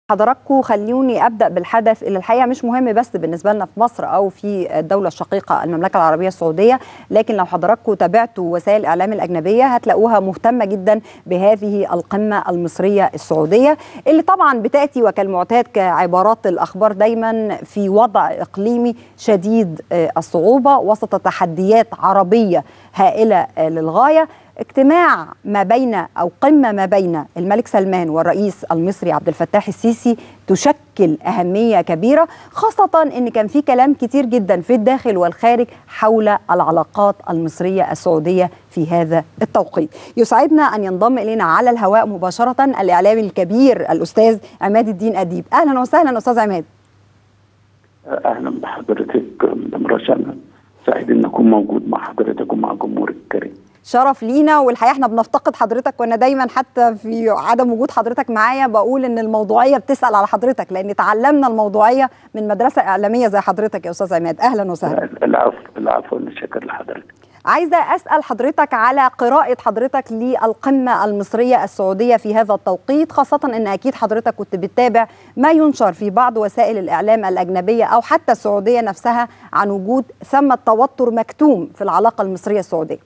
حضراتكم خلوني أبدأ بالحدث اللي الحقيقة مش مهم بس بالنسبة لنا في مصر أو في الدولة الشقيقة المملكة العربية السعودية، لكن لو حضراتكم تابعتوا وسائل الإعلام الأجنبية هتلاقوها مهتمة جدا بهذه القمة المصرية السعودية اللي طبعا بتأتي وكالمعتاد كعبارات الأخبار دايما في وضع إقليمي شديد الصعوبة وسط تحديات عربية هائلة للغاية. اجتماع ما بين أو قمة ما بين الملك سلمان والرئيس المصري عبد الفتاح السيسي تشكل أهمية كبيرة، خاصة أن كان في كلام كتير جدا في الداخل والخارج حول العلاقات المصرية السعودية في هذا التوقيت. يسعدنا أن ينضم إلينا على الهواء مباشرة الإعلامي الكبير الأستاذ عماد الدين أديب. أهلا وسهلا أستاذ عماد. أهلا بحضرتك مدام رشا، سعيد أن أكون موجود مع حضرتك ومع جمهورك الكريم. شرف لينا، والحقيقه احنا بنفتقد حضرتك، وانا دايما حتى في عدم وجود حضرتك معايا بقول ان الموضوعيه بتسال على حضرتك، لان تعلمنا الموضوعيه من مدرسه اعلاميه زي حضرتك يا استاذ عماد. اهلا وسهلا. العفو، شكرا لحضرتك. عايزه اسال حضرتك على قراءه حضرتك للقمه المصريه السعوديه في هذا التوقيت، خاصه ان اكيد حضرتك كنت بتتابع ما ينشر في بعض وسائل الاعلام الاجنبيه او حتى السعوديه نفسها عن وجود ثمه توتر مكتوم في العلاقه المصريه السعوديه.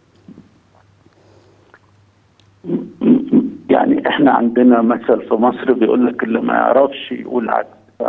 يعني احنا عندنا مثل في مصر بيقول لك اللي ما يعرفش يقول عكس.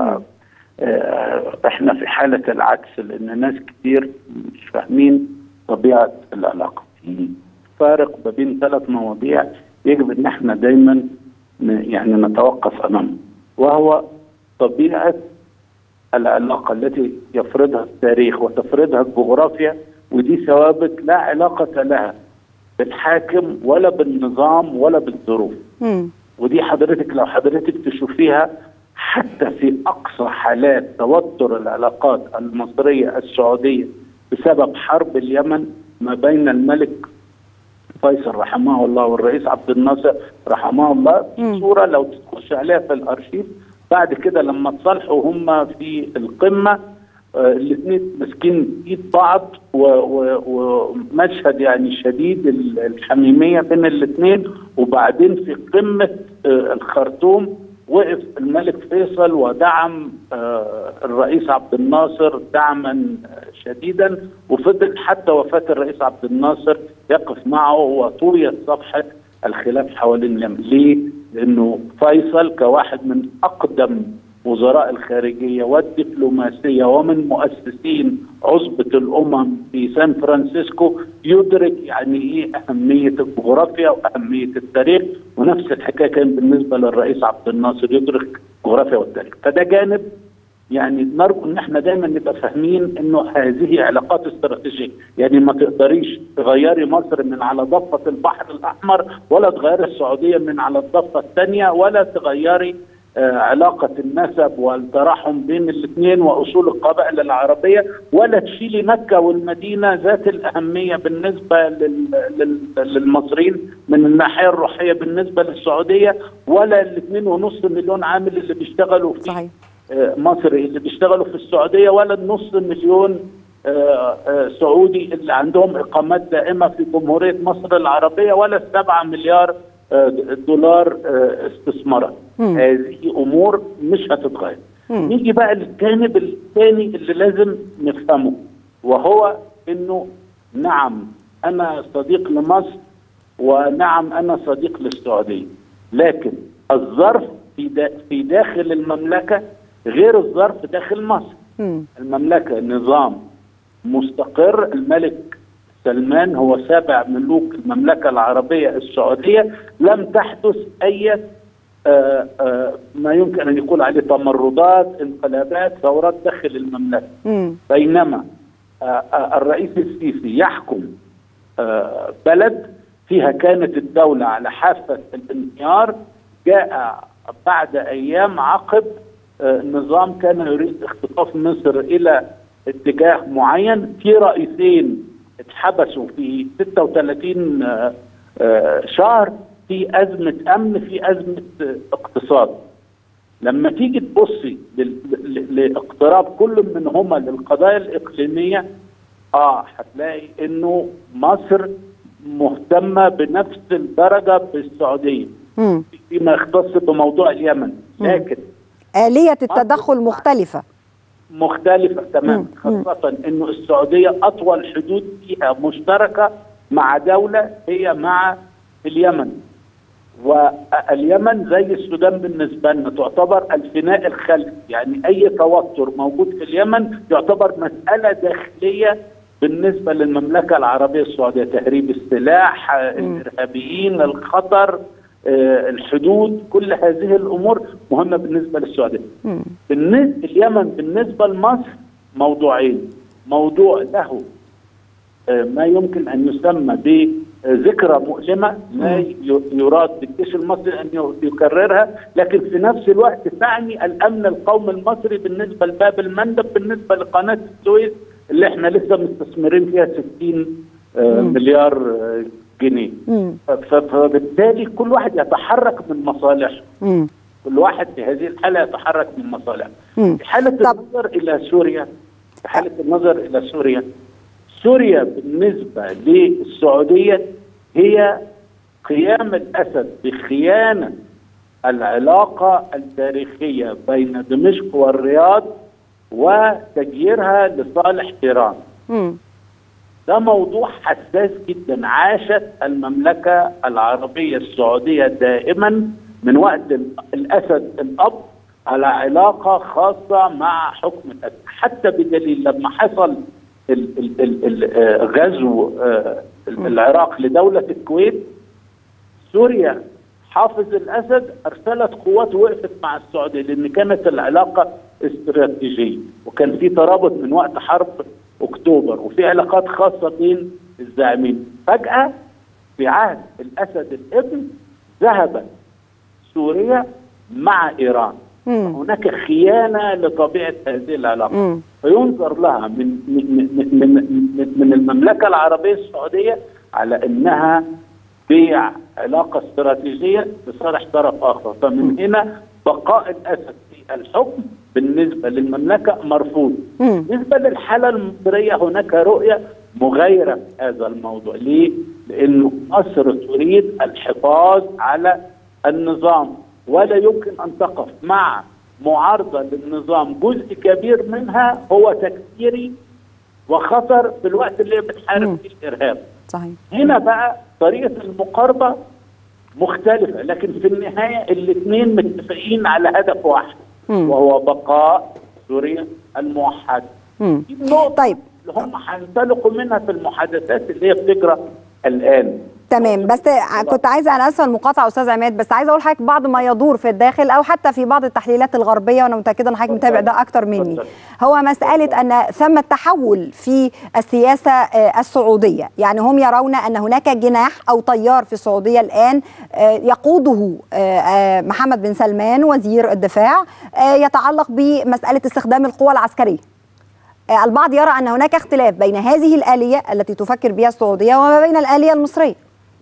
احنا في حالة العكس، لان ناس كتير مش فاهمين طبيعة العلاقة. في فارق ما بين 3 مواضيع يجب ان احنا دايما يعني نتوقف امامه، وهو طبيعة العلاقة التي يفرضها التاريخ وتفرضها الجغرافيا، ودي ثوابت لا علاقة لها بالحاكم ولا بالنظام ولا بالظروف. ودي لو حضرتك تشوفيها حتى في أقصى حالات توتر العلاقات المصرية السعودية بسبب حرب اليمن ما بين الملك فيصل رحمه الله والرئيس عبد الناصر رحمه الله، في صورة لو تخش عليها في الأرشيف بعد كده لما تصالحوا هم في القمة الاثنين ماسكين ايد بعض ومشهد يعني شديد الحميميه بين الاثنين. وبعدين في قمه الخرطوم وقف الملك فيصل ودعم الرئيس عبد الناصر دعما شديدا، وفضل حتى وفاه الرئيس عبد الناصر يقف معه وطويت صفحه الخلاف حوالين اليمن. ليه؟ لانه فيصل كواحد من اقدم وزراء الخارجية والدبلوماسية ومن مؤسسين عصبة الأمم في سان فرانسيسكو يدرك يعني إيه أهمية الجغرافيا وأهمية التاريخ، ونفس الحكاية كان بالنسبة للرئيس عبد الناصر يدرك الجغرافيا والتاريخ. فده جانب يعني نرجو ان احنا دايما نبقى فاهمين انه هذه علاقات استراتيجيه، يعني ما تقدريش تغيري مصر من على ضفه البحر الاحمر ولا تغيري السعوديه من على الضفه الثانيه ولا تغيري علاقة النسب والترحم بين الاثنين وأصول القبائل العربية، ولا تشيلي مكة والمدينة ذات الأهمية بالنسبة للمصريين من الناحية الروحية بالنسبة للسعودية، ولا ال2.5 مليون عامل اللي بيشتغلوا في مصري اللي بيشتغلوا في السعودية، ولا ال5 مليون سعودي اللي عندهم إقامات دائمة في جمهورية مصر العربية، ولا 7 مليار دولار استثمارات. هذه امور مش هتتغير. نيجي بقى للجانب الثاني اللي لازم نفهمه، وهو انه نعم انا صديق لمصر ونعم انا صديق للسعوديه، لكن الظرف في داخل المملكه غير الظرف داخل مصر. المملكه نظام مستقر، الملك سلمان هو 7 ملوك المملكة العربية السعودية، لم تحدث أي ما يمكن أن يقول عليه تمردات، انقلابات، ثورات داخل المملكة. بينما الرئيس السيسي يحكم بلد فيها كانت الدولة على حافة الانهيار، جاء بعد أيام عقب نظام كان يريد اختطاف مصر إلى اتجاه معين. في رئيسين اتحبسوا في 36 شهر في أزمة أمن، في أزمة اقتصاد. لما تيجي تبصي لاقتراب كل منهما للقضايا الإقليمية هتلاقي إنه مصر مهتمة بنفس الدرجة بالسعودية فيما يختص بموضوع اليمن. لكن آلية التدخل مختلفة تماما، خاصة انه السعودية اطول حدود فيها مشتركة مع دولة هي مع اليمن، واليمن زي السودان بالنسبة لنا تعتبر الفناء الخلفي، يعني اي توتر موجود في اليمن يعتبر مسألة داخلية بالنسبة للمملكة العربية السعودية، تهريب السلاح، الارهابيين، الخطر، الحدود، كل هذه الامور مهمه بالنسبه للسعوديه. اليمن بالنسبه لمصر موضوعين، موضوع له ما يمكن ان يسمى بذكرى مؤلمه لا يراد بالجيش المصري ان يكررها، لكن في نفس الوقت تعني الامن القومي المصري بالنسبه لباب المندب، بالنسبه لقناه السويس اللي احنا لسه مستثمرين فيها 60 مليار جنيه. فبالتالي كل واحد يتحرك من مصالحه. كل واحد في هذه الحاله يتحرك من مصالحه. في حاله النظر الى سوريا، سوريا بالنسبه للسعوديه هي قيام الاسد بخيانه العلاقه التاريخيه بين دمشق والرياض وتغييرها لصالح ايران. ده موضوع حساس جدا، عاشت المملكة العربية السعودية دائما من وقت الأسد الأب على علاقة خاصة مع حكم الأسد، حتى بدليل لما حصل غزو العراق لدولة الكويت، سوريا حافظ الأسد أرسلت قوات وقفت مع السعودية لأن كانت العلاقة استراتيجية، وكان في ترابط من وقت حرب أكتوبر وفي علاقات خاصة بين الزعيمين. فجأة في عهد الأسد الابن ذهبت سوريا مع إيران، هناك خيانة لطبيعة هذه العلاقة، فينظر لها من المملكة العربية السعودية على أنها بيع علاقة استراتيجية لصالح طرف آخر. فمن هنا بقاء الأسد في الحكم بالنسبة للمملكة مرفوض. بالنسبة للحالة المصرية هناك رؤية مغايرة في هذا الموضوع. ليه؟ لأنه مصر تريد الحفاظ على النظام، ولا يمكن أن تقف مع معارضة للنظام جزء كبير منها هو تكفيري وخطر في الوقت اللي بتحارب فيه الإرهاب. صحيح. هنا بقى طريقة المقاربة مختلفة، لكن في النهاية الاثنين متفقين على هدف واحد وهو بقاء سوريا الموحدة. دي النقطة طيب اللي هم هينطلقوا منها في المحادثات اللي هي بتجرى الآن. تمام، بس كنت عايزه، انا اسفه المقاطعه استاذ عماد، بس عايزه اقول لحضرتك بعض ما يدور في الداخل او حتى في بعض التحليلات الغربيه، وانا متاكده ان حضرتك متابع ده اكتر مني. هو مساله ان ثم تحول في السياسه السعوديه، يعني هم يرون ان هناك جناح او تيار في السعوديه الان يقوده محمد بن سلمان وزير الدفاع، يتعلق بمساله استخدام القوى العسكريه. البعض يرى ان هناك اختلاف بين هذه الآلية التي تفكر بها السعوديه وما بين الآلية المصريه.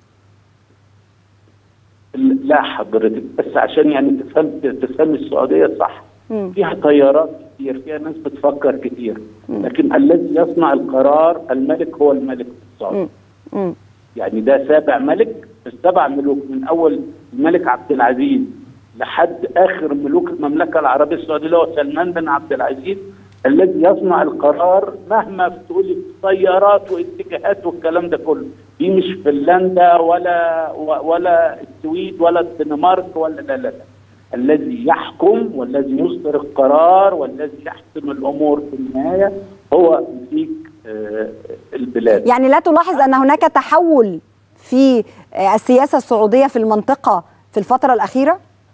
لا حضرتك، بس عشان يعني تفهم السعوديه صح. فيها تيارات كتير، فيها ناس بتفكر كتير، لكن الذي يصنع القرار الملك هو الملك السعودي. يعني ده سابع ملك، السبع ملوك من اول الملك عبد العزيز لحد اخر ملوك المملكه العربيه السعوديه اللي هو سلمان بن عبد العزيز، الذي يصنع القرار مهما بتقولي طيارات واتجاهات والكلام ده كله. دي مش فنلندا ولا السويد ولا الدنمارك ولا لا. الذي يحكم والذي يصدر القرار والذي يحسم الامور في النهايه هو ملك البلاد. يعني لا تلاحظ ان هناك تحول في السياسه السعوديه في المنطقه في الفتره الاخيره؟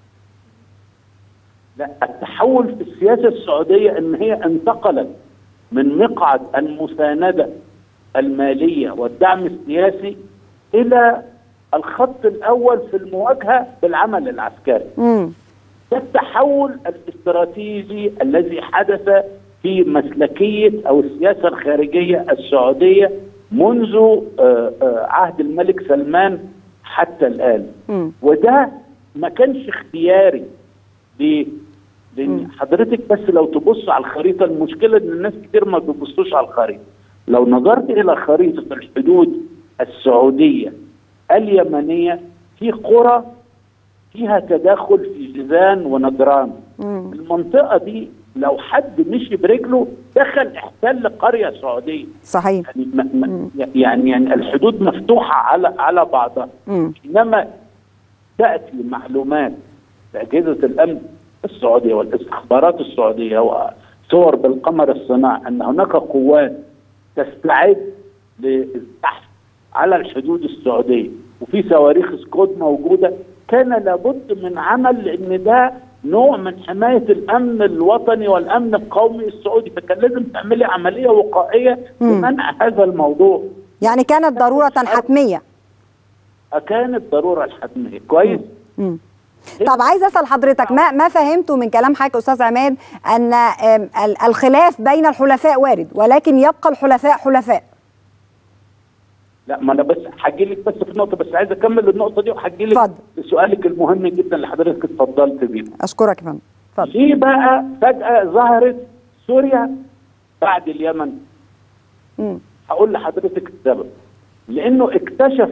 لا، التحول في السياسة السعودية ان هي انتقلت من مقعد المساندة المالية والدعم السياسي الى الخط الاول في المواجهة بالعمل العسكري. ده التحول الاستراتيجي الذي حدث في مسلكية او السياسة الخارجية السعودية منذ عهد الملك سلمان حتى الآن. وده ما كانش اختياري. ليه؟ لأن حضرتك بس لو تبص على الخريطة، المشكلة إن الناس كتير ما بيبصوش على الخريطة. لو نظرت إلى خريطة الحدود السعودية اليمنية، في قرى فيها تداخل في جيزان ونجران، المنطقه دي لو حد مشي برجله دخل احتل قريه سعوديه. صحيح. يعني الحدود مفتوحه على بعضها. انما تاتي معلومات باجهزه الامن السعوديه والاستخبارات السعوديه وصور بالقمر الصناعي ان هناك قوات تستعد للزحف على الحدود السعوديه وفي صواريخ سكود موجوده، كان لابد من عمل، لان ده نوع من حمايه الامن الوطني والامن القومي السعودي، فكان لازم تعملي عمليه وقائيه لمنع هذا الموضوع. يعني كانت ضروره حتميه. كانت ضروره حتميه. كويس. طب عايز اسال حضرتك ما فهمته من كلام حضرتك استاذ عماد ان الخلاف بين الحلفاء وارد، ولكن يبقى الحلفاء حلفاء. لا، ما انا بس هاجي لك بس في نقطه، بس عايز اكمل النقطه دي وهاجي لك لسؤالك المهم جدا اللي حضرتك اتفضلت بيه. اشكرك يا فندم. اتفضل. ليه بقى فجاه ظهرت سوريا بعد اليمن؟ هقول لحضرتك السبب. لانه اكتشف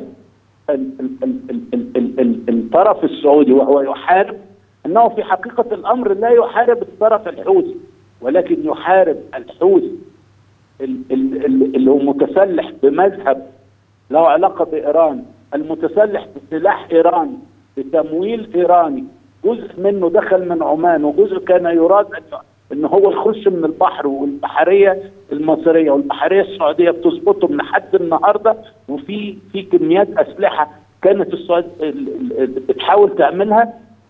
الطرف السعودي وهو يحارب انه في حقيقه الامر لا يحارب الطرف الحوثي، ولكن يحارب الحوثي اللي هو متسلح بمذهب له علاقه بايران، المتسلح بسلاح ايراني بتمويل ايراني، جزء منه دخل من عمان وجزء كان يراد ان هو يخش من البحر، والبحريه المصريه والبحريه السعوديه بتظبطهم لحد النهارده، وفي كميات اسلحه كانت السعوديه بتحاول تعملها،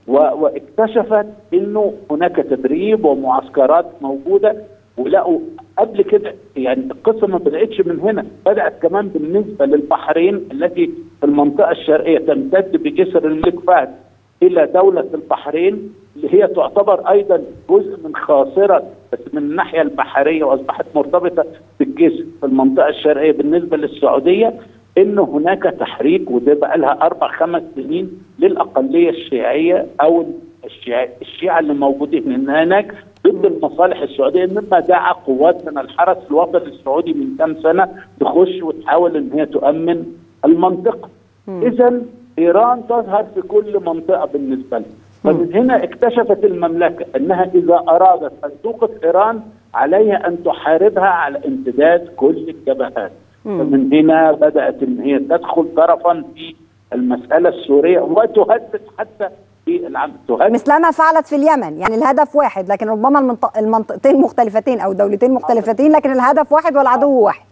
واكتشفت انه هناك تدريب ومعسكرات موجوده. ولقوا قبل كده، يعني القصه ما بداتش من هنا، بدات كمان بالنسبه للبحرين التي في المنطقه الشرقيه تمتد بجسر الملك فهد الى دوله البحرين، اللي هي تعتبر ايضا جزء من خاصره بس من الناحيه البحريه، واصبحت مرتبطه بالجسر في المنطقه الشرقيه بالنسبه للسعوديه. انه هناك تحريك، وده بقى لها 4-5 سنين، للاقليه الشيعيه او الشيعه اللي موجودين هناك ضد المصالح السعوديه، مما دعا قوات من الحرس الوطني السعودي من كام سنه تخش وتحاول ان هي تؤمن المنطقه. اذا ايران تظهر في كل منطقه بالنسبه لها. فمن هنا اكتشفت المملكه انها اذا ارادت ان توقف ايران عليها ان تحاربها على امتداد كل الجبهات. فمن هنا بدات ان هي تدخل طرفا في المساله السوريه وتهدد حتى في مثلما فعلت في اليمن. يعني الهدف واحد، لكن ربما المنطقتين مختلفتين او دولتين مختلفتين، لكن الهدف واحد والعدو واحد.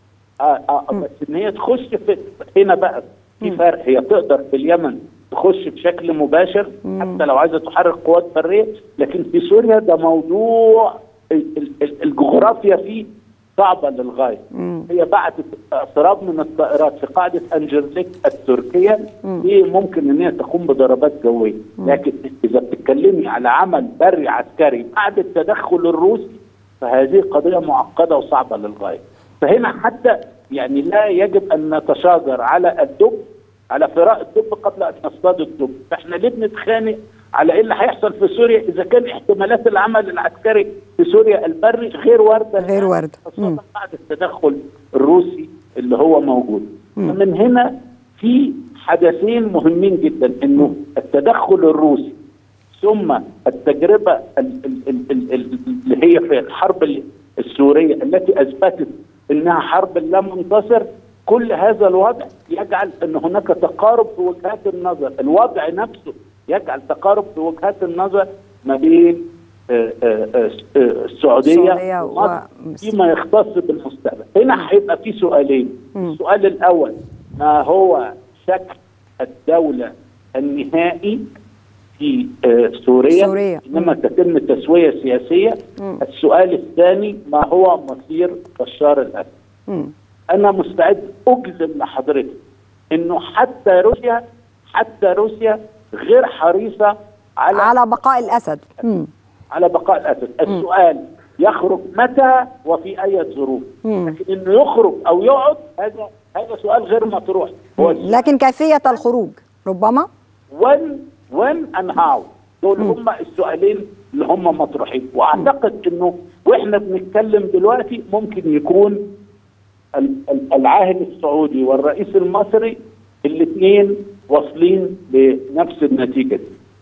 بس ان هي تخش في هنا بقى في فرق. هي تقدر في اليمن تخش بشكل مباشر حتى لو عايزه تحرك قوات بريه، لكن في سوريا ده موضوع الجغرافيا فيه صعبه للغايه. هي بعتت اضراب من الطائرات في قاعده انجرليك التركيه، دي ممكن ان هي تقوم بضربات جويه، لكن اذا بتتكلمي على عمل بري عسكري بعد التدخل الروسي فهذه قضيه معقده وصعبه للغايه. فهنا حتى يعني لا يجب ان نتشاجر على الدب، على فراء الدب قبل ان نصطاد الدب. فاحنا ليه بنتخانق على ايه اللي هيحصل في سوريا اذا كان احتمالات العمل العسكري في سوريا البري غير وارده خاصه بعد التدخل الروسي اللي هو موجود. ومن هنا في حدثين مهمين جدا، انه التدخل الروسي ثم التجربه اللي هي في الحرب السوريه التي اثبتت انها حرب لا منتصر. كل هذا الوضع يجعل ان هناك تقارب في وجهات النظر، الوضع نفسه يجعل تقارب في وجهات النظر ما بين السعوديه ومصر فيما يختص بالمستقبل. هنا هيبقى في سؤالين. السؤال الاول، ما هو شكل الدوله النهائي في سوريا لما تتم تسويه سياسيه؟ السؤال الثاني، ما هو مصير بشار الاسد؟ انا مستعد اجزم لحضرتك انه حتى روسيا غير حريصه على بقاء الاسد. على بقاء الاسد. السؤال يخرج متى وفي اي ظروف، لكن انه يخرج او يقعد هذا سؤال غير مطروح. لكن كيفيه الخروج ربما when and how، دول هم السؤالين اللي هم مطروحين. واعتقد انه واحنا بنتكلم دلوقتي ممكن يكون العاهل السعودي والرئيس المصري الاثنين واصلين لنفس النتيجه دي.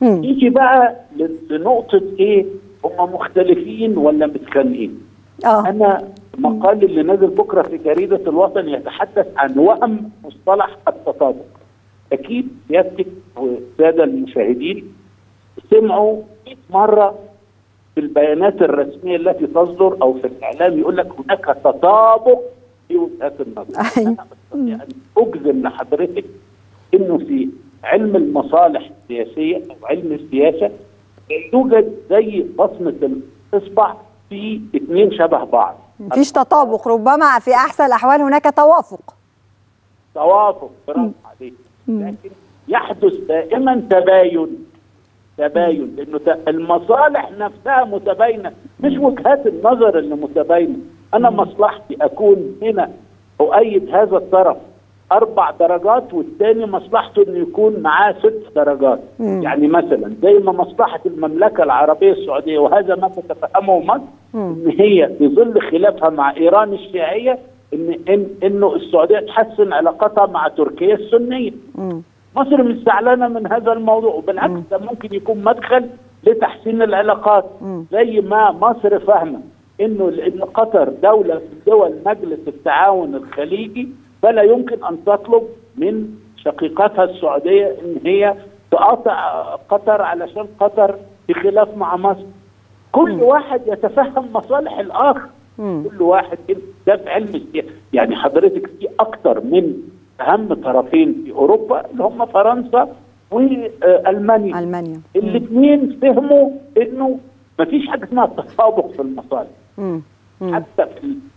يجي بقى لنقطه ايه؟ هم مختلفين ولا متخانقين؟ انا مقالي اللي نازل بكره في جريده الوطن يتحدث عن وهم مصطلح التطابق. اكيد سيادتك والساده المشاهدين سمعوا 100 مره في البيانات الرسميه التي تصدر او في الاعلام يقول لك هناك تطابق في وجهات النظر. انا استطيع ان اجزم لحضرتك انه في علم المصالح السياسيه او علم السياسه يوجد زي بصمه الاصبع في اثنين شبه بعض. مفيش تطابق، ربما في احسن الاحوال هناك توافق. توافق، برافو عليك. لكن يحدث دائما تباين لانه المصالح نفسها متباينه، مش وجهات النظر اللي متباينه. انا مصلحتي اكون هنا اؤيد هذا الطرف 4 درجات والثاني مصلحته انه يكون معاه 6 درجات. يعني مثلا زي ما مصلحه المملكه العربيه السعوديه، وهذا ما تتفهمه مصر، ان هي في ظل خلافها مع ايران الشيعيه انه السعوديه تحسن علاقتها مع تركيا السنيه. مصر مش زعلانه من هذا الموضوع، وبالعكس ده ممكن يكون مدخل لتحسين العلاقات. زي ما مصر فاهمه ان قطر دوله من دول مجلس التعاون الخليجي، فلا يمكن ان تطلب من شقيقتها السعوديه ان هي تقاطع قطر علشان قطر في خلاف مع مصر. كل واحد يتفهم مصالح الاخر. كل واحد ده في علم السياسه. يعني حضرتك في اكثر من اهم طرفين في اوروبا اللي هم فرنسا والمانيا. الاثنين فهموا انه ما فيش حاجه اسمها تطابق في المصالح. حتى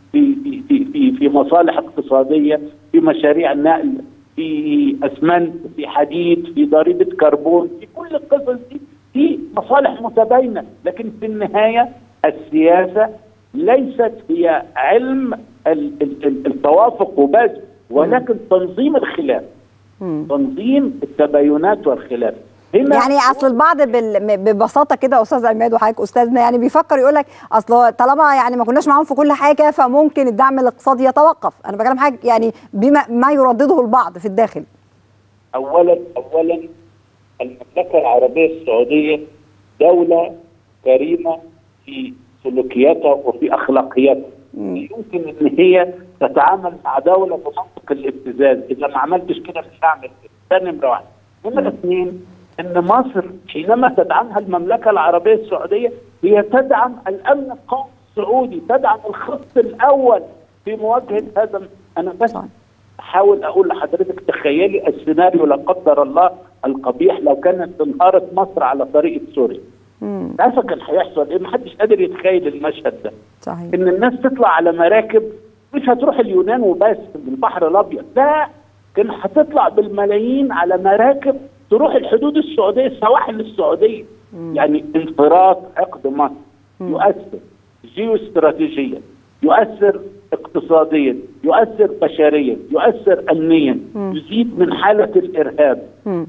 في مصالح اقتصاديه، في مشاريع النقل، في اسمنت، في حديد، في ضريبه كربون، في كل القصص دي في مصالح متباينه. لكن في النهايه السياسه ليست هي علم التوافق وبس، ولكن تنظيم الخلاف، تنظيم التباينات والخلاف. هنا يعني اصل البعض ببساطه كده استاذ عماد وحضرتك استاذنا يعني بيفكر يقول لك اصل طالما يعني ما كناش معاهم في كل حاجه فممكن الدعم الاقتصادي يتوقف. انا بكلم حاجه يعني بما يردده البعض في الداخل. اولا المملكه العربيه السعوديه دوله كريمه في سلوكياتها وفي اخلاقياتها. يمكن ان هي تتعامل مع دوله بمنطق الابتزاز، اذا ما عملتش كده مش هعمل كده. ده نمره 1. نمره 2 ان مصر حينما تدعمها المملكه العربيه السعوديه هي تدعم الامن القومي السعودي، تدعم الخط الاول في مواجهه هذا. انا بس احاول اقول لحضرتك تخيلي السيناريو لا قدر الله القبيح لو كانت انهارت مصر على طريقه سوريا. عارفه كان هيحصل ايه؟ محدش قادر يتخيل المشهد ده. صحيح. ان الناس تطلع على مراكب مش هتروح اليونان وبس من البحر الابيض، لا، كان هتطلع بالملايين على مراكب تروح الحدود السعوديه، السواحل السعوديه. يعني انفراط عقد مصر يؤثر جيوستراتيجيا، يؤثر اقتصاديا، يؤثر بشريا، يؤثر امنيا، يزيد من حاله الارهاب،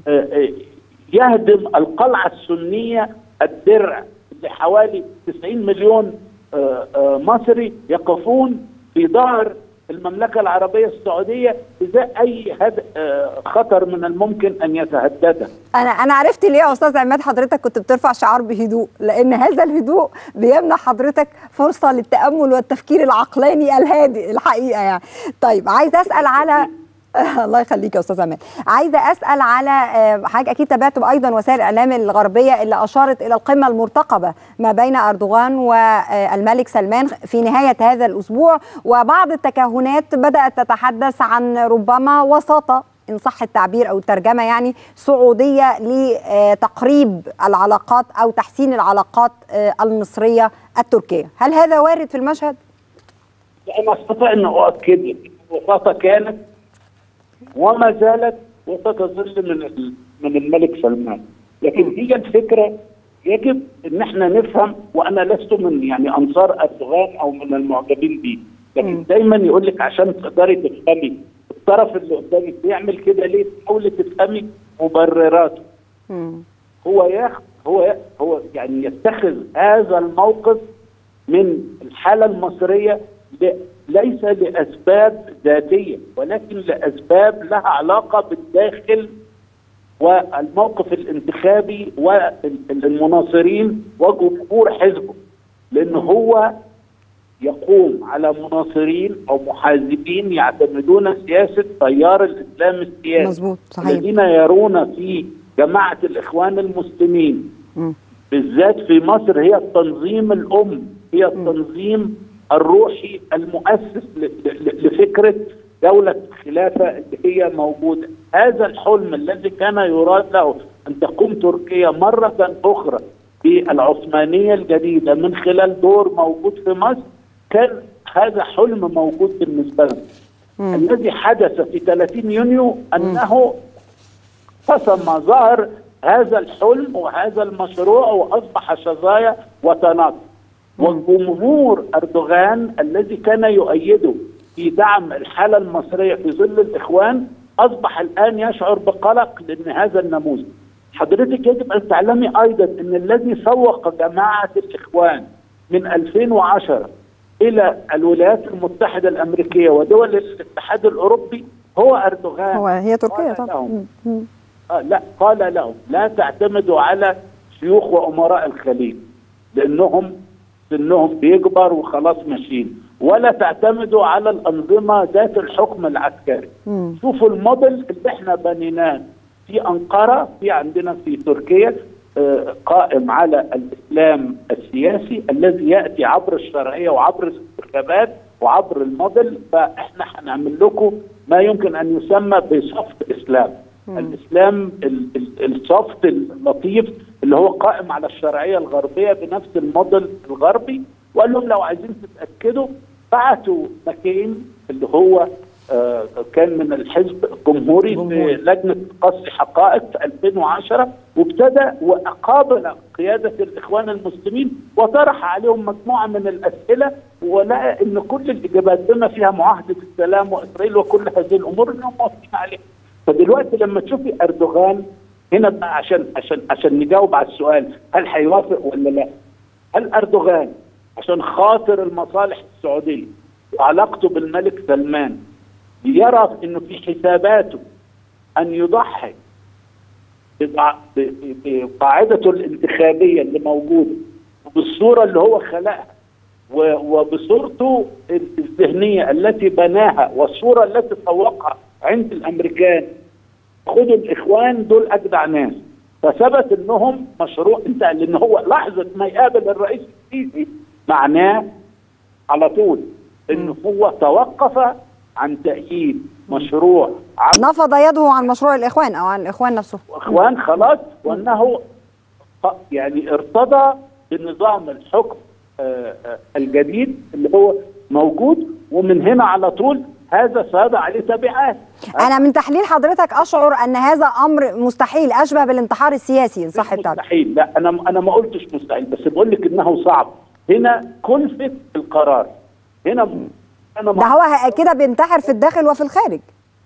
يهدم القلعه السنيه الدرع اللي حوالي 90 مليون مصري يقفون في ظهر المملكه العربيه السعوديه ازاء اي خطر من الممكن ان يتهدده. انا عرفت ليه يا استاذ عماد حضرتك كنت بترفع شعار بهدوء، لان هذا الهدوء بيمنح حضرتك فرصه للتامل والتفكير العقلاني الهادئ الحقيقه يعني. طيب عايزه اسال على الله يخليك يا استاذ عماد، عايزه اسال على حاجه اكيد تابعتم ايضا وسائل الاعلام الغربيه اللي اشارت الى القمه المرتقبه ما بين اردوغان والملك سلمان في نهايه هذا الاسبوع، وبعض التكهنات بدات تتحدث عن ربما وساطه ان صح التعبير او الترجمه يعني سعوديه لتقريب العلاقات او تحسين العلاقات المصريه التركيه. هل هذا وارد في المشهد؟ انا استطيع ان اؤكد الوساطه كانت وما زالت وستظل من الملك سلمان، لكن هي الفكره يجب ان احنا نفهم، وانا لست من يعني انصار اردوغان او من المعجبين به، لكن دايما يقول لك عشان تقدري تفهمي الطرف اللي قدامك بيعمل كده ليه، تحاولي تفهمي مبرراته. هو يعني يتخذ هذا الموقف من الحاله المصريه ليس لأسباب ذاتية، ولكن لأسباب لها علاقة بالداخل والموقف الانتخابي والمناصرين وجمهور حزبه، لأن هو يقوم على مناصرين أو محازبين يعتمدون سياسة تيار الإسلام السياسي. مظبوط، صحيح. الذين يرون في جماعة الإخوان المسلمين بالذات في مصر هي التنظيم الأم، هي التنظيم الروحي المؤسس لفكرة دولة الخلافة اللي هي موجودة. هذا الحلم الذي كان يراد له أن تقوم تركيا مرة أخرى بالعثمانية الجديدة من خلال دور موجود في مصر، كان هذا حلم موجود بالنسبة لنا. الذي حدث في 30 يونيو أنه قسم ظهر هذا الحلم وهذا المشروع وأصبح شظايا وتناقض. وجمهور أردوغان الذي كان يؤيده في دعم الحالة المصرية في ظل الإخوان أصبح الآن يشعر بقلق، لأن هذا النموذج. حضرتك يجب أن تعلمي أيضا أن الذي سوق جماعة الإخوان من 2010 إلى الولايات المتحدة الأمريكية ودول الاتحاد الأوروبي هو أردوغان. هي تركيا طبعا. لا، قال لهم لا تعتمدوا على شيوخ وأمراء الخليج لأنهم سنهم بيكبر وخلاص ماشيين، ولا تعتمدوا على الأنظمة ذات الحكم العسكري. شوفوا الموديل اللي احنا بنيناه في أنقرة، في عندنا في تركيا قائم على الإسلام السياسي الذي يأتي عبر الشرعية وعبر الانتخابات وعبر الموديل. فاحنا هنعمل لكم ما يمكن أن يسمى بسوفت إسلام. الإسلام السوفت اللطيف اللي هو قائم على الشرعية الغربية بنفس الموديل الغربي. وقال لهم لو عايزين تتأكدوا بعتوا مكين اللي هو كان من الحزب الجمهوري في لجنة قص حقائق في 2010، وابتدى وقابل قيادة الإخوان المسلمين وطرح عليهم مجموعة من الأسئلة، ولقى أن كل الإجابات بما فيها معاهدة السلام وإسرائيل وكل هذه الأمور أنهم موافقين عليها. فدلوقتي لما تشوفي أردوغان هنا بقى عشان نجاوب على السؤال هل هيوافق ولا لا؟ هل أردوغان عشان خاطر المصالح السعودية وعلاقته بالملك سلمان يرى انه في حساباته ان يضحي بقاعدته الانتخابية اللي موجودة وبالصورة اللي هو خلقها وبصورته الذهنية التي بناها والصورة التي سوقها عند الامريكان؟ خدوا الاخوان دول اجدع ناس، فثبت انهم مشروع انتهى، لان هو لحظة ما يقابل الرئيس السيسي معناه على طول انه هو توقف عن تأييد مشروع، نفض يده عن مشروع الإخوان أو عن الإخوان نفسه. إخوان خلاص، وأنه يعني ارتضى بنظام الحكم الجديد اللي هو موجود، ومن هنا على طول هذا سيضع عليه تبعات. أنا من تحليل حضرتك أشعر أن هذا أمر مستحيل، أشبه بالانتحار السياسي إن صح التعبير. مستحيل، لا أنا ما قلتش مستحيل، بس بقول لك إنه صعب. هنا كلفة القرار، هنا ده هو كده بينتحر في الداخل وفي الخارج.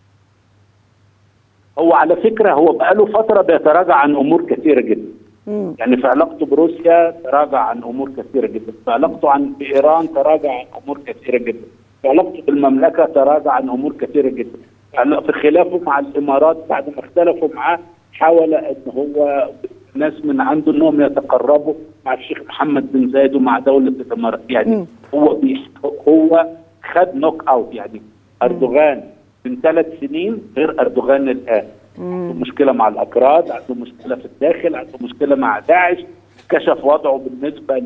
هو على فكرة هو بقاله فترة بيتراجع عن أمور كثيرة جدا. يعني في علاقته بروسيا تراجع عن أمور كثيرة جدا، في علاقته بإيران تراجع عن أمور كثيرة جدا، في علاقته بالمملكة تراجع عن أمور كثيرة جدا، في خلافه مع الإمارات بعد ما اختلفوا معاه حاول أن هو ناس من عنده أنهم يتقربوا مع الشيخ محمد بن زايد ومع دولة الإمارات. يعني هو خد نوك اوت. يعني اردوغان من 3 سنين غير اردوغان الان. عنده مشكله مع الاكراد، عنده مشكله في الداخل، عنده مشكله مع داعش، كشف وضعه بالنسبه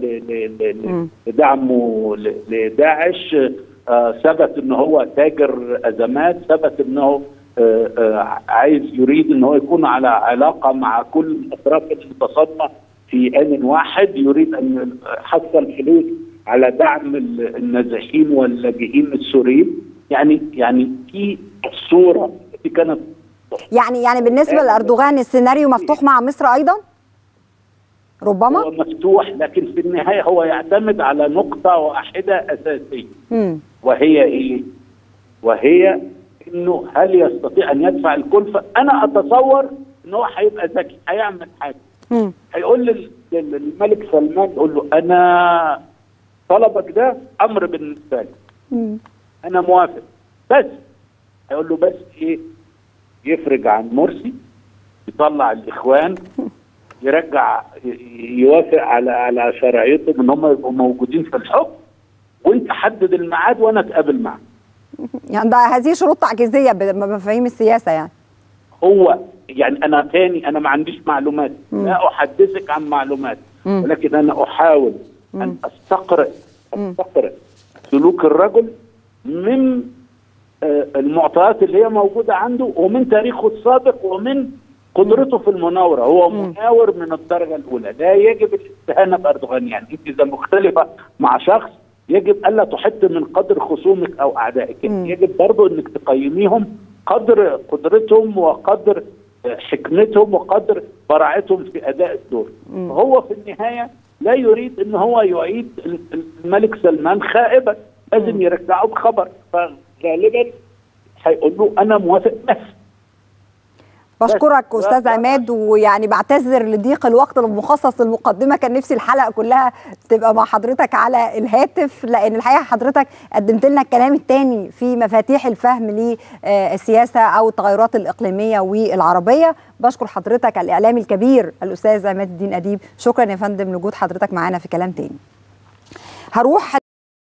لدعمه لداعش، ثبت ان هو تاجر ازمات، ثبت انه عايز يريد ان هو يكون على علاقه مع كل الاطراف المتصادمه في آن واحد، يريد ان يحصل فلوس على دعم النازحين واللاجئين السوريين. يعني في الصوره دي كانت يعني بالنسبه لاردوغان السيناريو مفتوح مع مصر ايضا؟ ربما هو مفتوح، لكن في النهايه هو يعتمد على نقطه واحده اساسيه. وهي ايه؟ وهي انه هل يستطيع ان يدفع الكلفه؟ انا اتصور ان هو هيبقى ذكي، هيعمل حاجه. هيقول للملك سلمان، يقول له انا طلبك ده امر بالنسبه لي، انا موافق، بس هيقول له بس ايه؟ يفرج عن مرسي يطلع الاخوان، يرجع يوافق على شرعيتهم ان هم يبقوا موجودين في الحكم، وانت حدد الميعاد وانا اتقابل معك. يعني ده هذه شروط تعجيزيه بمفاهيم السياسه يعني. هو يعني انا ما عنديش معلومات، لا احدثك عن معلومات، ولكن انا احاول ان استقرئ سلوك الرجل من المعطيات اللي هي موجوده عنده، ومن تاريخه السابق، ومن قدرته في المناوره. هو مناور من الدرجه الاولى، لا يجب الاستهانه باردوغان. يعني انت اذا مختلفه مع شخص يجب الا تحط من قدر خصومك او اعدائك، يجب برضه انك تقيميهم قدر قدرتهم وقدر حكمتهم وقدر براعتهم في اداء الدور. هو في النهايه لا يريد ان هو يعيد الملك سلمان خائبا، لازم يرجعه بخبر، فغالبا هيقول له انا موافق بس. بشكرك استاذ عماد، ويعني بعتذر لضيق الوقت المخصص للمقدمه، كان نفسي الحلقه كلها تبقى مع حضرتك على الهاتف، لان الحقيقه حضرتك قدمت لنا الكلام الثاني في مفاتيح الفهم للسياسه او التغيرات الاقليميه والعربيه. بشكر حضرتك الاعلامي الكبير الاستاذ عماد الدين اديب، شكرا يا فندم لوجود حضرتك معانا في كلام تاني. هروح